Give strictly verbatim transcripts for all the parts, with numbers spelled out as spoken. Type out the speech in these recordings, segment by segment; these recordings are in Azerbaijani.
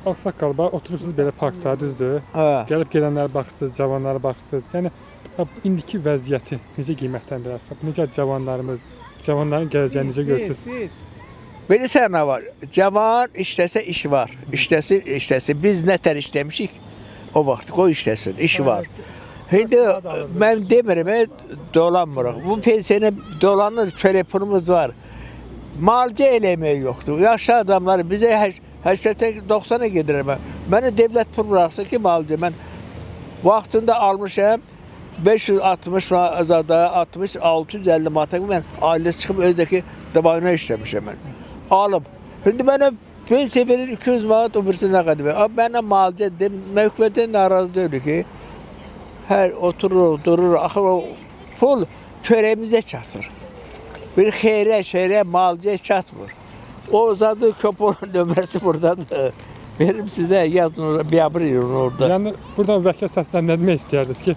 Ağsaqqal, oturubsuz belə parkda, düzdür? Hə. Gəlib gedənlərə baxırsınız, cavanlara baxırsınız. Yəni indiki vəziyyəti necə qiymətləndirərsiniz? Necə cavanlarımız, cavanların gələcəyini necə görürsünüz? Bilirsən nə var? Cavan işləsə iş var. İşləsin, işləsin. Biz nətər işləmişik? O vaxt qoy işləsin, işi var. İndi mən demirəm, dolanmırıq. Bu pensiyona dolanır, çörək pulumuz var. Malcə eləmək yoxdur. Yaşlı adamlar bizə səksən doxsana gedirəm mən. Mənə devlət pul bıraxsın ki, malcə. Mən vaxtında almışam beş yüz altmış azada, altmış altı yüz əlli manata mən ailəsi çıxıb özdəki dabayına işləmişəm mən. Alıb. İndi mənə pensiya verir iki yüz manat, o birisi nə qədər verir. Mənə malcə deyim, hökumətdən narazı deyil ki, hər oturur, durur, axı o pul çörəyimizə çatır. Bir xeyrə, şeyrə, malcə çatmır. O zadı köpüğün nömrəsi buradadır. Verim sizə, yazın orada, biabır yürün orada. Yəni, buradan vəkil səslən nə demək istəyərdiniz ki?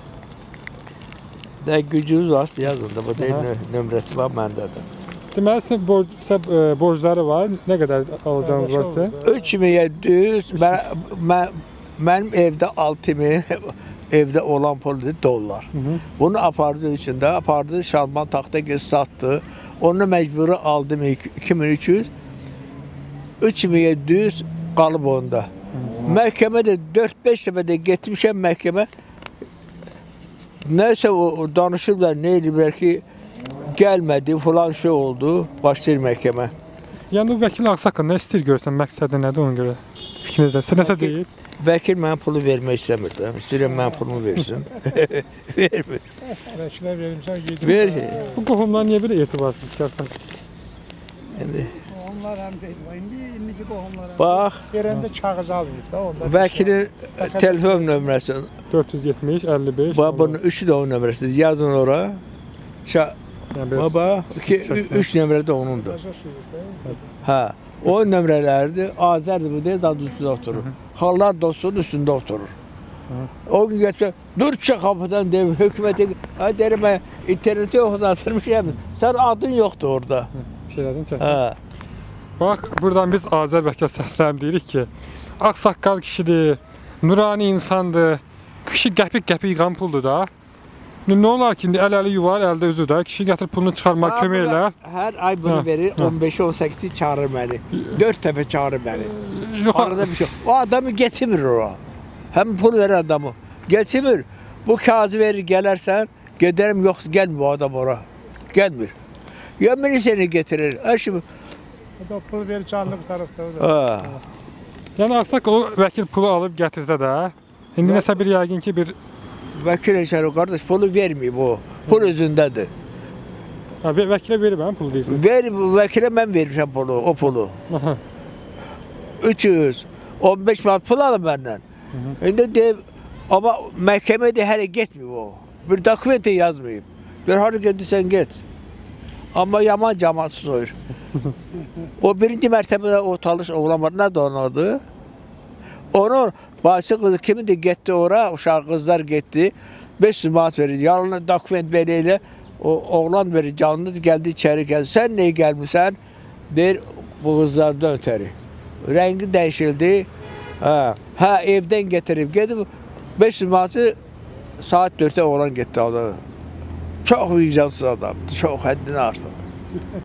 Nə gücünüz varsa yazın da, bu deyil, nömrəsi var məndədir. Deməli, sizin borc, borcları var, nə qədər alacağınız varsa? üç min yeddi yüz, mənim evdə altı min, evdə olan puldur dollar. Hı -hı. Bunu apardı içində, apardı Şalman taxta gez satdı. Onu məcburi aldım iki min üç yüz, üç min yeddi yüz qalıb onda. Hı -hı. Məhkəmədə dörd beş dəfə də getmişəm məhkəmə. Nəysə o danışıblar, nə ediblər ki, gəlmədi, falan şey oldu, başlayır məhkəmə. Yəni, vəkil Ağsaqqal nə istəyir görsən, məqsədi nədir ona görə? Fikrinizdə, sən nəsə deyib? Vəkil mənim pulu vermək istəmirdi. İstəyirəm mənim pulumu versin. Vermir. Vəkilə verimsən, yedim. Ver. Bu qohumlar niyə belə etibarsız gəlsən? Onlar həm deyil, indi indiki qohumlar. Bax. Verəndə kağız almayıb da onda. Vəkilin telefon nömrəsi. dörd yüz yetmiş əlli beş. Bax, bunun üçü də onun nömrəsidir. Yazın ora. Baba, üç nömrə də onundur. Hə. O nömrələrdir, Azərdir bu deyil, adı üstündə oturur. Xallar dostunun üstündə oturur. O gün gətirəm, dur çıx qapıdan deyim, hökumətə, deyirəm, mən interneti yoxlatırmışam, sən adın yoxdur orada. Şeylərdən çəkdir. Bax, buradan biz Azər vəkil səslənib deyirik ki, Ağsaqqal kişidir, nurani insandır, kişi qəpik-qəpik yığan puldur da. Nə olar ki, əl-əli yuvar, əldə özü də, kişi gətirib pulunu çıxarmaq kömək elə. Hər ay bunu verir, on beş on səkkiz çağırır məni, dörd dəfə çağırır məni. Arada bir şey. O adamı getirmir ora. Həm pul verir adamı, getirmir. Bu kağızı verir, gələrsən, gedərəm, yoxdur, gəlmir o adam ora, gəlmir. Ya milisiyəni getirir, her şey. O da pul verir, canlı bu tarafda. Yəni, Ağsaqqal o vəkil pulu alıb gətirsə də, indi nəsə bir yəqin ki, bir... Vəkil eşəri qardaş, pulu verməyib o, pul özündədir. Vəkilə verib mən pulu deyirsin? Ver, vəkilə mən vermişəm pulu, o pulu. üç yüz on beş manat pul alıb məndən. İndi deyib, amma məhkəmədə hələ getməyib o. Bir dokumenti yazmayıb. Bir harı gedirsən get. Amma yaman camansız oyur. O birinci mərtəbədə o talış oğlan var, nədir onun adı? Onun bacısı qızı kimi de getdi ora, uşaq qızlar getdi. beş yüz manat verir, yalnız dokument belə elə. O oğlan verir, canlı gəldi içəri gəldi. Sən niyə gəlmirsən? Deyir, bu qızlardan ötəri. Rəngi dəyişildi. Hə, hə evdən getirib, gedib beş yüz manatı saat dörddə oğlan getdi. Çox vicdansız adamdır, çox həddindən artıq.